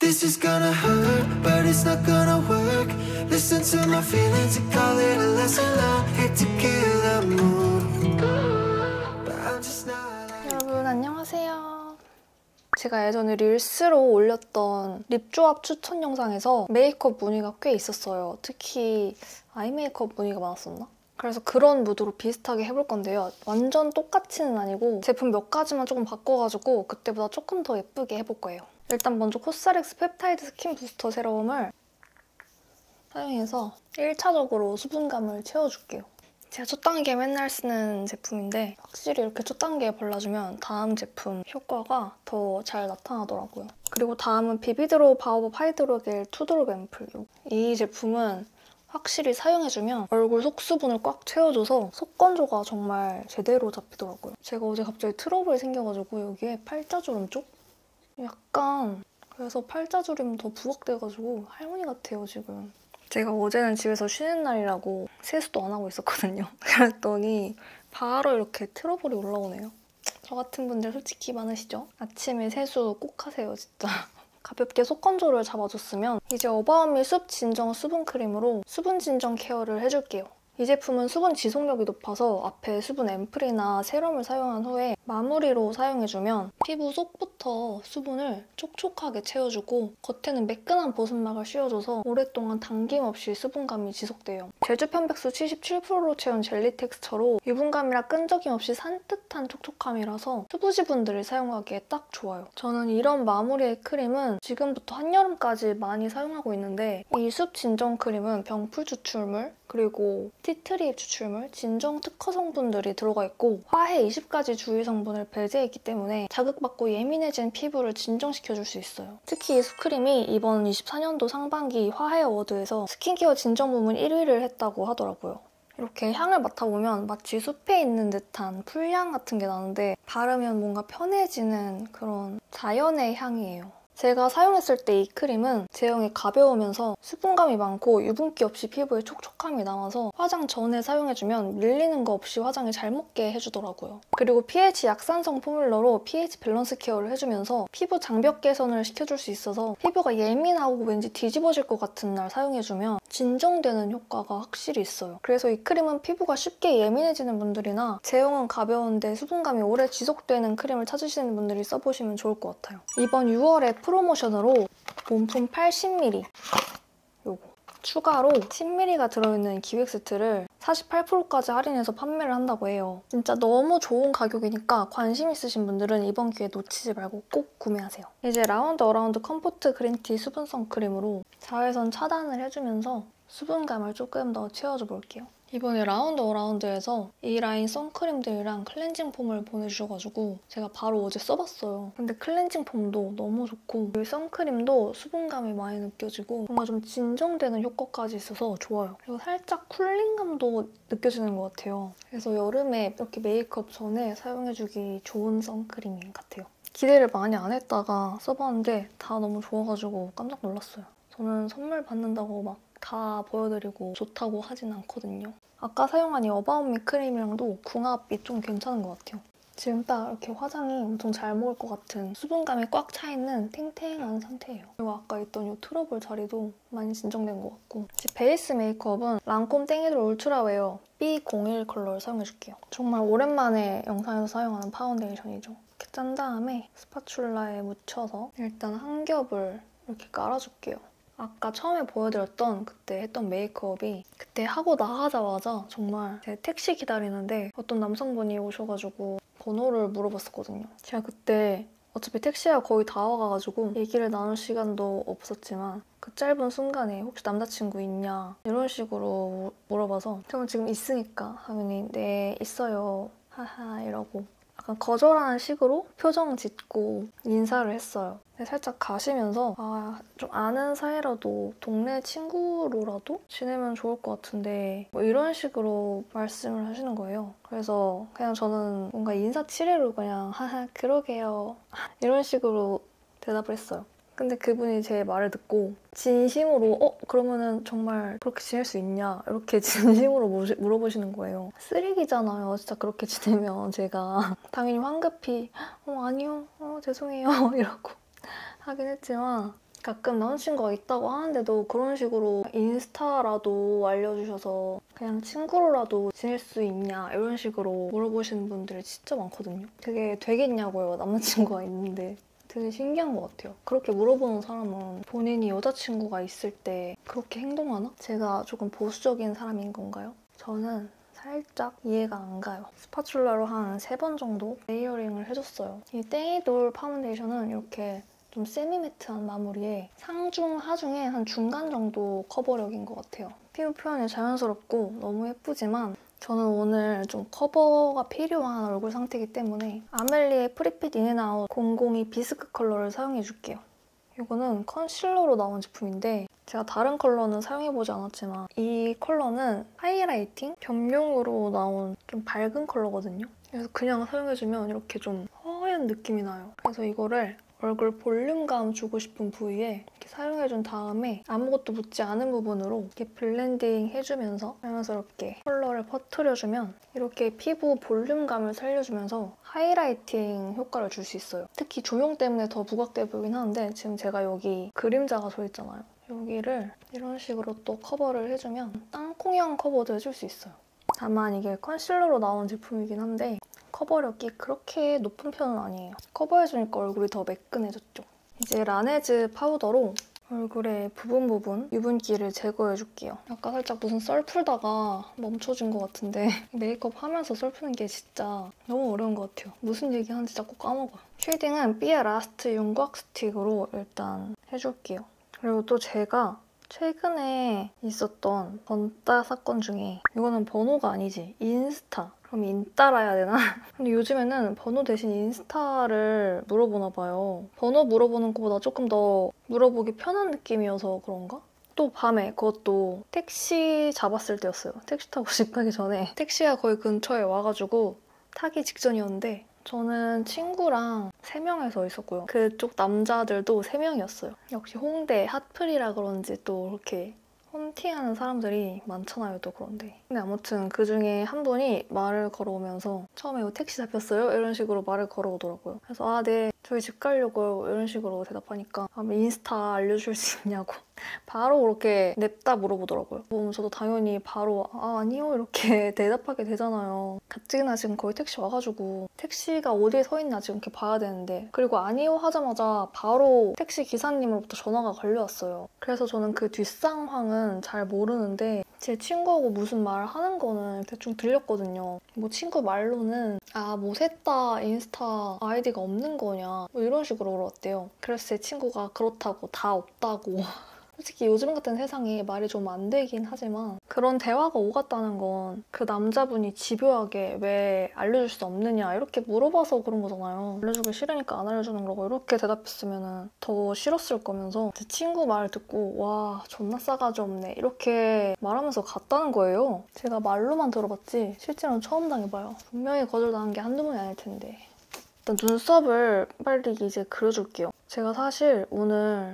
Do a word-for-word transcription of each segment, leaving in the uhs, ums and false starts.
This is gonna hurt, but it's not gonna work. Listen to my feelings and call it a lesson learned. Hate to kill the mood, but I'm just not like... 여러분 안녕하세요. 제가 예전에 릴스로 올렸던 립 조합 추천 영상에서 메이크업 문의가 꽤 있었어요. 특히 아이 메이크업 문의가 많았었나? 그래서 그런 무드로 비슷하게 해볼 건데요. 완전 똑같이는 아니고 제품 몇 가지만 조금 바꿔가지고 그때보다 조금 더 예쁘게 해볼 거예요. 일단 먼저 코스알엑스 펩타이드 스킨 부스터 세럼을 사용해서 일 차적으로 수분감을 채워줄게요. 제가 첫 단계 맨날 쓰는 제품인데 확실히 이렇게 첫 단계에 발라주면 다음 제품 효과가 더 잘 나타나더라고요. 그리고 다음은 비비드로우 바오밥 하이드로겔 투드롭 앰플. 이 제품은 확실히 사용해주면 얼굴 속수분을 꽉 채워줘서 속 건조가 정말 제대로 잡히더라고요. 제가 어제 갑자기 트러블이 생겨가지고 여기에 팔자주름 쪽? 약간 그래서 팔자주름이 더 부각돼가지고 할머니 같아요, 지금. 제가 어제는 집에서 쉬는 날이라고 세수도 안 하고 있었거든요. 그랬더니 바로 이렇게 트러블이 올라오네요. 저 같은 분들 솔직히 많으시죠? 아침에 세수 꼭 하세요, 진짜. 가볍게 속 건조를 잡아줬으면 이제 어바웃미 숲 진정 수분 크림으로 수분 진정 케어를 해줄게요. 이 제품은 수분 지속력이 높아서 앞에 수분 앰플이나 세럼을 사용한 후에 마무리로 사용해주면 피부 속부터 수분을 촉촉하게 채워주고 겉에는 매끈한 보습막을 씌워줘서 오랫동안 당김없이 수분감이 지속돼요. 제주 편백수 칠십칠 퍼센트로 채운 젤리 텍스처로 유분감이라 끈적임 없이 산뜻한 촉촉함이라서 수부지분들이 사용하기에 딱 좋아요. 저는 이런 마무리의 크림은 지금부터 한여름까지 많이 사용하고 있는데 이 숲 진정 크림은 병풀 추출물 그리고 티트리 추출물, 진정 특허 성분들이 들어가 있고 화해 이십 가지 주의 성분을 배제했기 때문에 자극받고 예민해진 피부를 진정시켜줄 수 있어요. 특히 이 숲크림이 이번 이십사 년도 상반기 화해 어워드에서 스킨케어 진정 부문 일 위를 했다고 하더라고요. 이렇게 향을 맡아보면 마치 숲에 있는 듯한 풀향 같은 게 나는데 바르면 뭔가 편해지는 그런 자연의 향이에요. 제가 사용했을 때 이 크림은 제형이 가벼우면서 수분감이 많고 유분기 없이 피부에 촉촉함이 남아서 화장 전에 사용해주면 밀리는 거 없이 화장이 잘 먹게 해주더라고요. 그리고 피에이치 약산성 포뮬러로 피에이치 밸런스 케어를 해주면서 피부 장벽 개선을 시켜줄 수 있어서 피부가 예민하고 왠지 뒤집어질 것 같은 날 사용해주면 진정되는 효과가 확실히 있어요. 그래서 이 크림은 피부가 쉽게 예민해지는 분들이나 제형은 가벼운데 수분감이 오래 지속되는 크림을 찾으시는 분들이 써보시면 좋을 것 같아요. 이번 유월에 프로모션으로 몸품 팔십 밀리리터 요거 추가로 십 밀리리터가 들어있는 기획 세트를 사십팔 퍼센트까지 할인해서 판매를 한다고 해요. 진짜 너무 좋은 가격이니까 관심 있으신 분들은 이번 기회 놓치지 말고 꼭 구매하세요. 이제 라운드 어라운드 컴포트 그린티 수분 선크림으로 자외선 차단을 해주면서 수분감을 조금 더 채워줘 볼게요. 이번에 라운드 어라운드에서 이 라인 선크림들이랑 클렌징 폼을 보내주셔가지고 제가 바로 어제 써봤어요. 근데 클렌징 폼도 너무 좋고 이 선크림도 수분감이 많이 느껴지고 뭔가 좀 진정되는 효과까지 있어서 좋아요. 그리고 살짝 쿨링감도 느껴지는 것 같아요. 그래서 여름에 이렇게 메이크업 전에 사용해주기 좋은 선크림 같아요. 기대를 많이 안 했다가 써봤는데 다 너무 좋아가지고 깜짝 놀랐어요. 저는 선물 받는다고 막 다 보여드리고 좋다고 하진 않거든요. 아까 사용한 이 어바웃미 크림이랑도 궁합이 좀 괜찮은 것 같아요. 지금 딱 이렇게 화장이 엄청 잘 먹을 것 같은 수분감이 꽉 차있는 탱탱한 상태예요. 그리고 아까 있던 이 트러블 자리도 많이 진정된 것 같고 이제 베이스 메이크업은 랑콤 땡이돌 울트라웨어 비 공일 컬러를 사용해줄게요. 정말 오랜만에 영상에서 사용하는 파운데이션이죠. 이렇게 짠 다음에 스파츌라에 묻혀서 일단 한 겹을 이렇게 깔아줄게요. 아까 처음에 보여드렸던 그때 했던 메이크업이 그때 하고 나가자마자 정말 제가 택시 기다리는데 어떤 남성분이 오셔가지고 번호를 물어봤었거든요. 제가 그때 어차피 택시가 거의 다 와가지고 얘기를 나눌 시간도 없었지만 그 짧은 순간에 혹시 남자친구 있냐 이런 식으로 물어봐서 저는 지금 있으니까 하더니 네 있어요 하하 이러고 약간 거절하는 식으로 표정 짓고 인사를 했어요. 근데 살짝 가시면서 아, 좀 아는 사이라도 동네 친구로라도 지내면 좋을 것 같은데 뭐 이런 식으로 말씀을 하시는 거예요. 그래서 그냥 저는 뭔가 인사치레로 그냥 하하 그러게요 이런 식으로 대답을 했어요. 근데 그분이 제 말을 듣고 진심으로 어? 그러면은 정말 그렇게 지낼 수 있냐? 이렇게 진심으로 물어보시는 거예요. 쓰레기잖아요. 진짜 그렇게 지내면 제가 당연히 황급히 어 아니요. 어 죄송해요. 이러고 하긴 했지만 가끔 남자친구가 있다고 하는데도 그런 식으로 인스타라도 알려주셔서 그냥 친구로라도 지낼 수 있냐 이런 식으로 물어보시는 분들이 진짜 많거든요. 그게 되겠냐고요, 남자친구가 있는데. 되게 신기한 것 같아요. 그렇게 물어보는 사람은 본인이 여자친구가 있을 때 그렇게 행동하나? 제가 조금 보수적인 사람인 건가요? 저는 살짝 이해가 안 가요. 스파츌라로 한 세 번 정도 레이어링을 해줬어요. 이 땡이돌 파운데이션은 이렇게 좀 세미매트한 마무리에 상중, 하중에 한 중간 정도 커버력인 것 같아요. 피부 표현이 자연스럽고 너무 예쁘지만 저는 오늘 좀 커버가 필요한 얼굴 상태이기 때문에 아멜리의 프리핏 인앤아웃 공공이 비스크 컬러를 사용해줄게요. 이거는 컨실러로 나온 제품인데 제가 다른 컬러는 사용해보지 않았지만 이 컬러는 하이라이팅 겸용으로 나온 좀 밝은 컬러거든요. 그래서 그냥 사용해주면 이렇게 좀 허연 느낌이 나요. 그래서 이거를 얼굴 볼륨감 주고 싶은 부위에 이렇게 사용해준 다음에 아무것도 묻지 않은 부분으로 이렇게 블렌딩 해주면서 자연스럽게 컬러를 퍼트려주면 이렇게 피부 볼륨감을 살려주면서 하이라이팅 효과를 줄 수 있어요. 특히 조명 때문에 더 부각돼 보이긴 하는데 지금 제가 여기 그림자가 져 있잖아요. 여기를 이런 식으로 또 커버를 해주면 땅콩형 커버도 해줄 수 있어요. 다만 이게 컨실러로 나온 제품이긴 한데 커버력이 그렇게 높은 편은 아니에요. 커버해주니까 얼굴이 더 매끈해졌죠. 이제 라네즈 파우더로 얼굴의 부분 부분 유분기를 제거해줄게요. 아까 살짝 무슨 썰 풀다가 멈춰진 것 같은데 메이크업 하면서 썰 푸는 게 진짜 너무 어려운 것 같아요. 무슨 얘기하는지 자꾸 까먹어요. 쉐이딩은 삐아 라스트 윤곽 스틱으로 일단 해줄게요. 그리고 또 제가 최근에 있었던 번따 사건 중에 이거는 번호가 아니지, 인스타. 그럼 인따라 해야 되나? 근데 요즘에는 번호 대신 인스타를 물어보나 봐요. 번호 물어보는 것보다 조금 더 물어보기 편한 느낌이어서 그런가? 또 밤에 그것도 택시 잡았을 때였어요. 택시 타고 집 가기 전에 택시가 거의 근처에 와가지고 타기 직전이었는데 저는 친구랑 세 명이서 있었고요. 그쪽 남자들도 세 명이었어요. 역시 홍대 핫플이라 그런지 또 이렇게 홈팅하는 사람들이 많잖아요, 또 그런데. 근데 아무튼 그중에 한 분이 말을 걸어오면서 처음에 이거 택시 잡혔어요? 이런 식으로 말을 걸어오더라고요. 그래서 아, 네, 저희 집 가려고요. 이런 식으로 대답하니까 아, 인스타 알려줄 수 있냐고. 바로 그렇게 냅다 물어보더라고요. 그럼 저도 당연히 바로 아, 아니요 이렇게 대답하게 되잖아요. 가뜩이나 지금 거의 택시 와가지고 택시가 어디에 서 있나 지금 이렇게 봐야 되는데 그리고 아니요 하자마자 바로 택시 기사님으로부터 전화가 걸려왔어요. 그래서 저는 그 뒷상황은 잘 모르는데 제 친구하고 무슨 말을 하는 거는 대충 들렸거든요. 뭐 친구 말로는 아, 뭐 셋 다 인스타 아이디가 없는 거냐 뭐 이런 식으로 물어봤대요. 그래서 제 친구가 그렇다고 다 없다고 솔직히 요즘 같은 세상에 말이 좀 안 되긴 하지만 그런 대화가 오갔다는 건 그 남자분이 집요하게 왜 알려줄 수 없느냐 이렇게 물어봐서 그런 거잖아요. 알려주기 싫으니까 안 알려주는 거고 이렇게 대답했으면 더 싫었을 거면서 제 친구 말 듣고 와 존나 싸가지 없네 이렇게 말하면서 갔다는 거예요. 제가 말로만 들어봤지 실제로는 처음 당해봐요. 분명히 거절당한 게 한두 번이 아닐 텐데. 일단 눈썹을 빨리 이제 그려줄게요. 제가 사실 오늘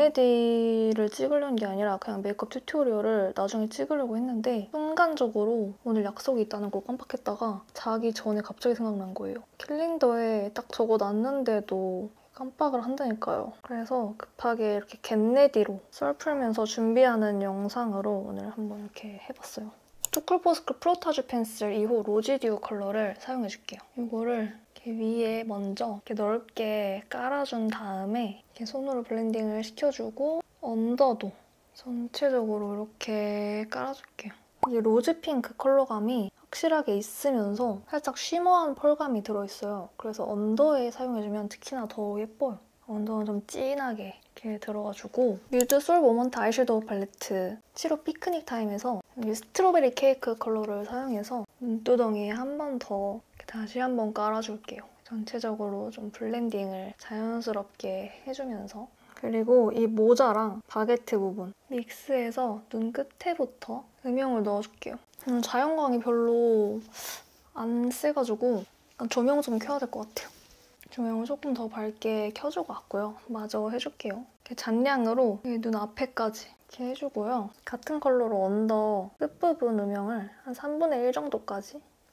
겟레디를 찍으려는 게 아니라 그냥 메이크업 튜토리얼을 나중에 찍으려고 했는데 순간적으로 오늘 약속이 있다는 걸 깜빡했다가 자기 전에 갑자기 생각난 거예요. 캘린더에 딱 적어놨는데도 깜빡을 한다니까요. 그래서 급하게 이렇게 겟레디로 썰 풀면서 준비하는 영상으로 오늘 한번 이렇게 해봤어요. 투쿨포스쿨 프로타주 펜슬 이 호 로지듀 컬러를 사용해줄게요. 이거를 이렇게 위에 먼저 이렇게 넓게 깔아준 다음에 이렇게 손으로 블렌딩을 시켜주고 언더도 전체적으로 이렇게 깔아줄게요. 이게 로즈 핑크 컬러감이 확실하게 있으면서 살짝 쉬머한 펄감이 들어있어요. 그래서 언더에 사용해주면 특히나 더 예뻐요. 언더는 좀 진하게 이렇게 들어가지고 뮤드 솔 모먼트 아이섀도우 팔레트 칠호 피크닉 타임에서 이 스트로베리 케이크 컬러를 사용해서 눈두덩이에 한 번 더 다시 한 번 깔아줄게요. 전체적으로 좀 블렌딩을 자연스럽게 해주면서 그리고 이 모자랑 바게트 부분 믹스해서 눈 끝에부터 음영을 넣어줄게요. 음, 자연광이 별로 안 세가지고 조명 좀 켜야 될 것 같아요. 조명을 조금 더 밝게 켜주고 왔고요. 마저 해줄게요. 이렇게 잔량으로 눈 앞에까지 이렇게 해주고요. 같은 컬러로 언더 끝부분 음영을 한 삼분의 일 정도까지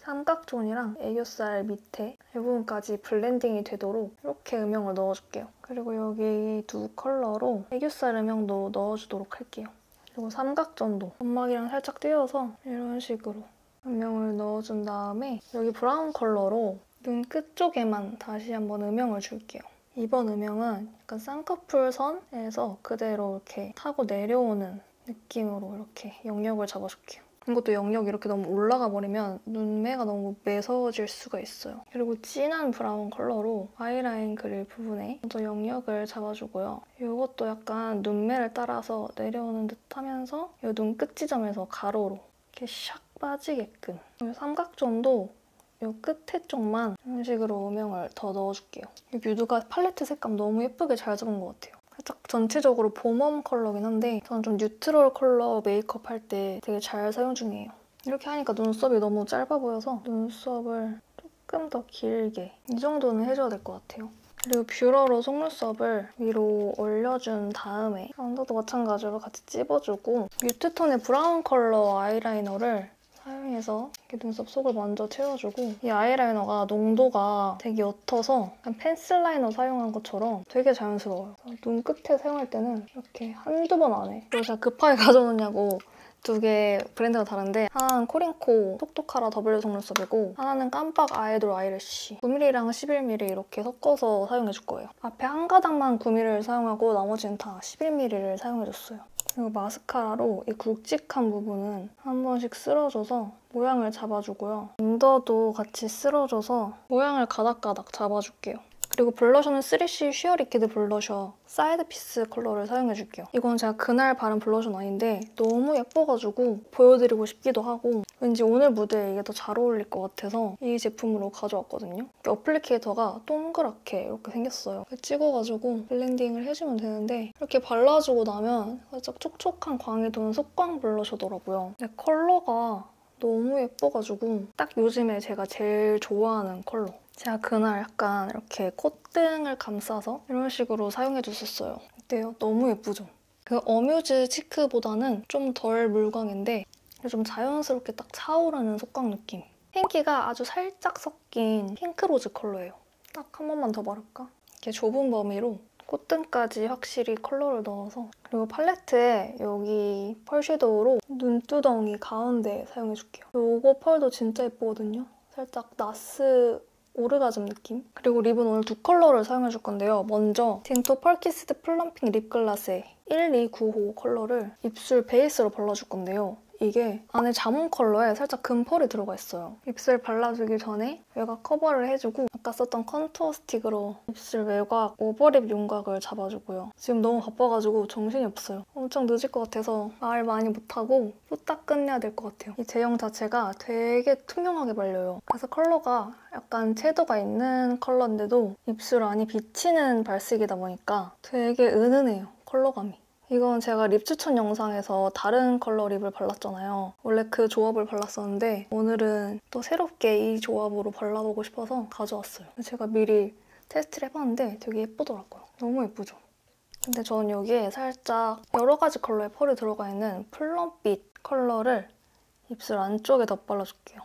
삼각존이랑 애교살 밑에 이 부분까지 블렌딩이 되도록 이렇게 음영을 넣어줄게요. 그리고 여기 두 컬러로 애교살 음영도 넣어주도록 할게요. 그리고 삼각존도 점막이랑 살짝 띄워서 이런 식으로 음영을 넣어준 다음에 여기 브라운 컬러로 눈 끝쪽에만 다시 한번 음영을 줄게요. 이번 음영은 약간 쌍꺼풀 선에서 그대로 이렇게 타고 내려오는 느낌으로 이렇게 영역을 잡아줄게요. 이것도 영역이 이렇게 너무 올라가 버리면 눈매가 너무 매서워질 수가 있어요. 그리고 진한 브라운 컬러로 아이라인 그릴 부분에 먼저 영역을 잡아주고요. 이것도 약간 눈매를 따라서 내려오는 듯 하면서 이 눈 끝 지점에서 가로로 이렇게 샥 빠지게끔. 그리고 삼각존도 이 끝에 쪽만 이런 식으로 음영을 더 넣어줄게요. 이 뮤드가 팔레트 색감 너무 예쁘게 잘 잡은 것 같아요. 살짝 전체적으로 봄웜 컬러긴 한데 저는 좀 뉴트럴 컬러 메이크업 할 때 되게 잘 사용 중이에요. 이렇게 하니까 눈썹이 너무 짧아 보여서 눈썹을 조금 더 길게 이 정도는 해줘야 될 것 같아요. 그리고 뷰러로 속눈썹을 위로 올려준 다음에 언더도 마찬가지로 같이 찝어주고 뮤트톤의 브라운 컬러 아이라이너를 사용해서 이렇게 눈썹 속을 먼저 채워주고 이 아이라이너가 농도가 되게 옅어서 약간 펜슬 라이너 사용한 것처럼 되게 자연스러워요. 눈 끝에 사용할 때는 이렇게 한두 번 안 해. 그리고 제가 급하게 가져오느냐고 두 개 브랜드가 다른데 하나는 코링코 톡톡하라 더블 속눈썹이고 하나는 깜빡 아이돌 아이래쉬 구 밀리미터랑 십일 밀리미터 이렇게 섞어서 사용해줄 거예요. 앞에 한 가닥만 구 밀리미터를 사용하고 나머지는 다 십일 밀리미터를 사용해줬어요. 그리고 마스카라로 이 굵직한 부분은 한 번씩 쓸어줘서 모양을 잡아주고요. 언더도 같이 쓸어줘서 모양을 가닥가닥 잡아줄게요. 그리고 블러셔는 쓰리씨 쉬어 리퀴드 블러셔 사이드 피스 컬러를 사용해줄게요. 이건 제가 그날 바른 블러셔는 아닌데 너무 예뻐가지고 보여드리고 싶기도 하고 왠지 오늘 무대에 이게 더 잘 어울릴 것 같아서 이 제품으로 가져왔거든요. 어플리케이터가 동그랗게 이렇게 생겼어요. 찍어가지고 블렌딩을 해주면 되는데 이렇게 발라주고 나면 살짝 촉촉한 광이 도는 속광 블러셔더라고요. 근데 컬러가 너무 예뻐가지고 딱 요즘에 제가 제일 좋아하는 컬러. 제가 그날 약간 이렇게 콧등을 감싸서 이런 식으로 사용해줬었어요. 어때요? 너무 예쁘죠? 그 어뮤즈 치크보다는 좀 덜 물광인데 좀 자연스럽게 딱 차오르는 속광 느낌. 핑키가 아주 살짝 섞인 핑크로즈 컬러예요. 딱 한 번만 더 바를까? 이렇게 좁은 범위로 콧등까지 확실히 컬러를 넣어서 그리고 팔레트에 여기 펄 섀도우로 눈두덩이 가운데 사용해줄게요. 요거 펄도 진짜 예쁘거든요. 살짝 나스 오르가즘 느낌? 그리고 립은 오늘 두 컬러를 사용해줄 건데요. 먼저 딘토 펄키스드 플럼핑 립글라스의 일이구오 컬러를 입술 베이스로 발라줄 건데요. 이게 안에 자몽 컬러에 살짝 금펄이 들어가 있어요. 입술 발라주기 전에 외곽 커버를 해주고 아까 썼던 컨투어 스틱으로 입술 외곽 오버립 윤곽을 잡아주고요. 지금 너무 바빠가지고 정신이 없어요. 엄청 늦을 것 같아서 말 많이 못하고 후딱 끝내야 될 것 같아요. 이 제형 자체가 되게 투명하게 발려요. 그래서 컬러가 약간 채도가 있는 컬러인데도 입술 안이 비치는 발색이다 보니까 되게 은은해요, 컬러감이. 이건 제가 립 추천 영상에서 다른 컬러 립을 발랐잖아요. 원래 그 조합을 발랐었는데 오늘은 또 새롭게 이 조합으로 발라보고 싶어서 가져왔어요. 제가 미리 테스트를 해봤는데 되게 예쁘더라고요. 너무 예쁘죠? 근데 저는 여기에 살짝 여러 가지 컬러의 펄이 들어가 있는 플럼빛 컬러를 입술 안쪽에 덧발라줄게요.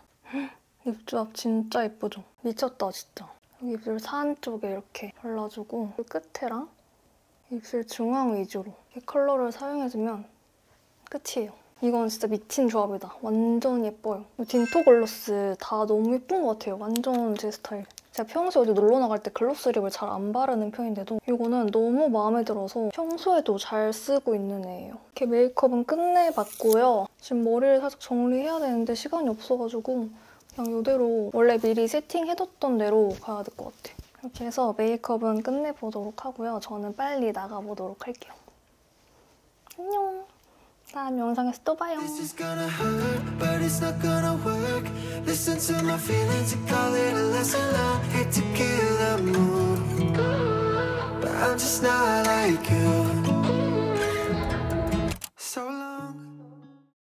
립 조합 진짜 예쁘죠? 미쳤다, 진짜. 여기 입술 산 쪽에 이렇게 발라주고 끝에랑 입술 중앙 위주로 이 컬러를 사용해주면 끝이에요. 이건 진짜 미친 조합이다. 완전 예뻐요. 딘토 글로스 다 너무 예쁜 것 같아요. 완전 제 스타일. 제가 평소에 어디 놀러 나갈 때 글로스 립을 잘 안 바르는 편인데도 이거는 너무 마음에 들어서 평소에도 잘 쓰고 있는 애예요. 이렇게 메이크업은 끝내봤고요. 지금 머리를 살짝 정리해야 되는데 시간이 없어가지고 그냥 이대로 원래 미리 세팅해뒀던 대로 가야 될 것 같아요. 이렇게 해서 메이크업은 끝내보도록 하고요. 저는 빨리 나가보도록 할게요. 안녕. 다음 영상에서 또 봐요. This is gonna hurt, but it's not gonna work. Listen to my feelings and call it a lesson. I hate to kill the mood, but I'm just not